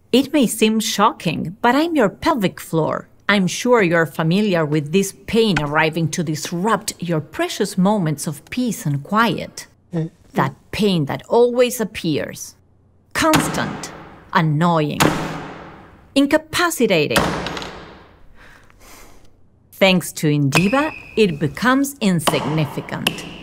It may seem shocking, but I'm your pelvic floor. I'm sure you're familiar with this pain arriving to disrupt your precious moments of peace and quiet. That pain that always appears. Constant, annoying, incapacitating. Thanks to Indiva, it becomes insignificant.